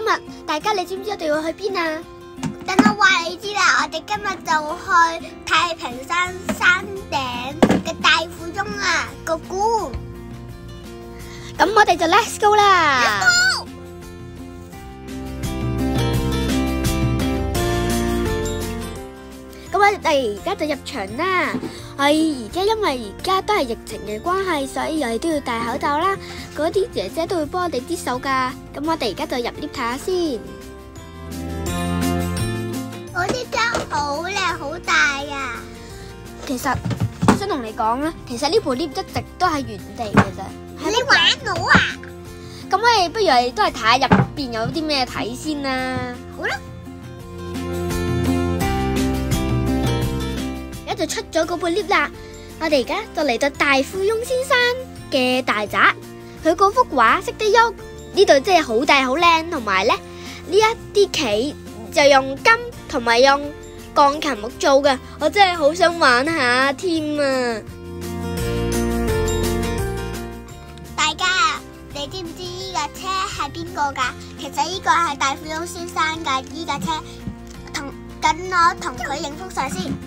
日大家你知唔知我哋要去邊啊？ 等我話你知啦，我哋今日就去太平山山頂嘅大富翁啊個故。 咁我哋就 Let's go 啦！咁我哋而家就入場啦。而家因為而家都係疫情嘅關係，所以我哋都要戴口罩啦。嗰啲姐姐都會幫我哋啲手㗎。咁我哋而家就入 lift 睇下先。 嗰啲燈好靚好大啊！ 其實我想同你講啦，其實呢部 lift 一直都係原地嘅啫。 你玩我啊！ 咁我哋不如我哋都係睇下入邊有啲咩睇先啦。 好啦。 而家就出咗嗰部 lift 啦，我哋而家就嚟到大富翁先生嘅大宅，佢嗰幅畫識得喐，呢度真係好大好靚，同埋咧呢一啲棋就用金同埋用鋼琴木做嘅，我真係好想玩下添啊！ 大家啊，你知唔知呢架車係邊個㗎？其實呢個係大富翁先生㗎，呢架車等我同佢影幅相先。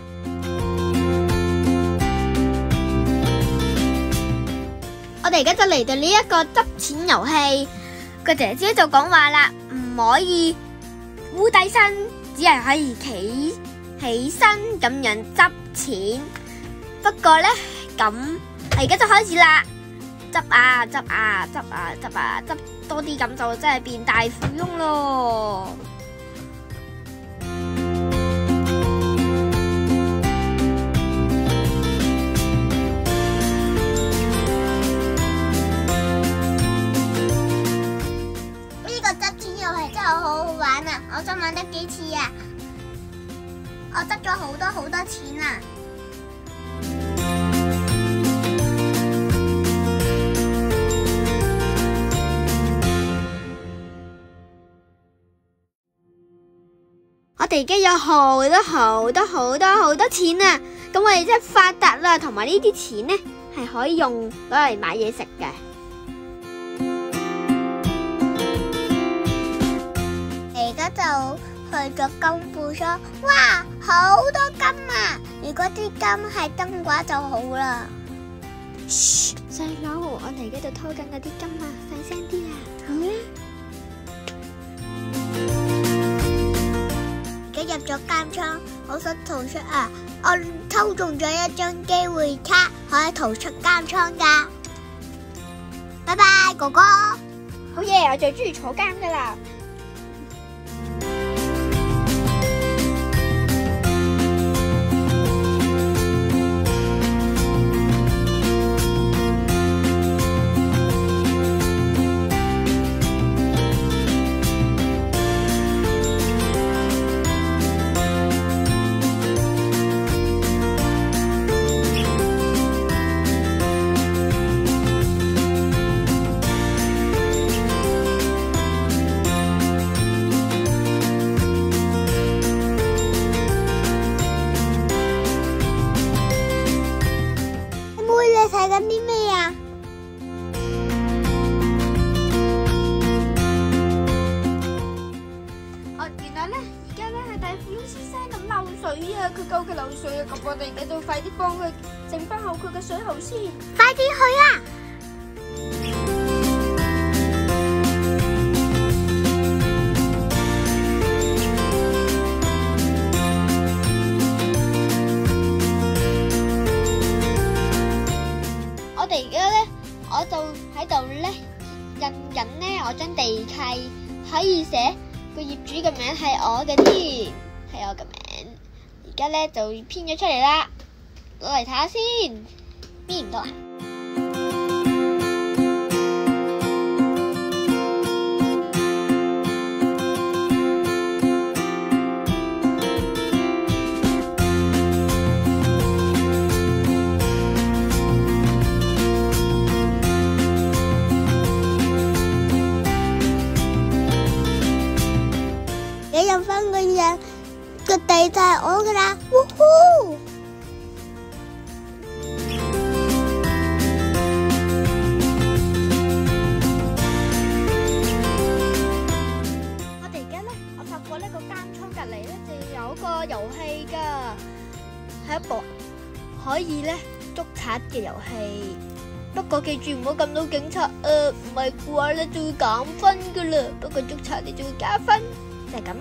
我哋而家就嚟到呢一個執錢遊戲，個姐姐就講話啦，唔可以烏低身，只係可以企起身咁樣執錢。不過呢，咁而家就開始啦，執啊執啊執啊執啊執多啲，咁就真係變大富翁咯。 我想玩得幾次啊！我執咗好多錢啊！ 我哋而家有好多錢啊！咁我哋真係發達啦，同埋呢啲錢呢係可以用攞嚟買嘢食嘅。 就去咗金庫倉，哇，好多金啊！如果啲金係真嘅話就好啦。 噓，細佬，我哋而家就偷緊嗰啲金啊，細聲啲啊。好啦。 而家入咗監倉，好想逃出啊！我偷中咗一張機會卡，可以逃出監倉㗎。拜拜，哥哥。 好嘢，我最中意坐監㗎啦。 睇緊啲咩啊？ 原來咧，而家咧係大富翁先生咁漏水啊！佢救佢漏水啊！咁我哋而家就快啲幫佢整翻好佢嘅水喉先。 快啲去啊！ 我就喺度咧印緊咧我張地契，可以寫個業主嘅名係我嘅添，係我嘅名。而家咧就編咗出嚟啦，攞嚟睇下先，編唔到啊！ 有翻個人個地就係我噶啦，嗚呼！ 賊嘅遊戲。不過記住唔好撳到警察啊，唔係嘅話咧就會減分噶啦。不過捉賊你就會加分，就係咁。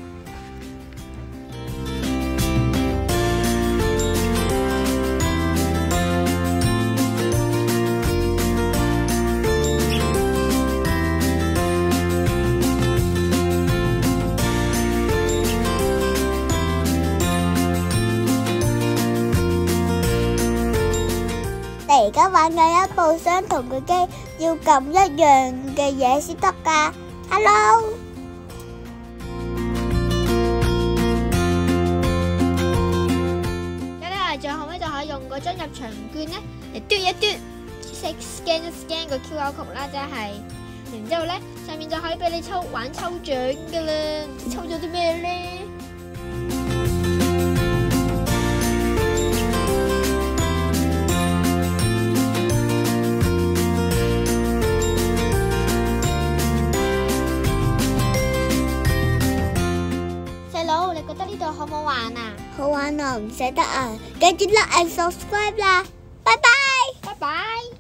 你而家玩緊一部相同嘅機，要撳一樣嘅嘢先得㗎。Hello， 咁咧，最後尾就可以用嗰張入場券咧嚟嘟一嘟 ，scan 個 QR code 啦，即係，然之後咧上面就可以俾你玩抽獎㗎啦。抽咗啲咩咧？你覺得呢度好唔好玩啊？ 好玩啊，唔捨得啊！記住 like and subscribe 啦，拜拜。 拜拜。